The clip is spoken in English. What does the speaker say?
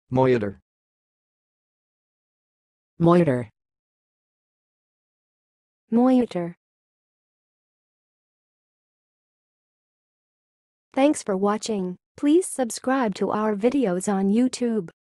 moieter, moieter, moieter. Thanks for watching. Please subscribe to our videos on YouTube.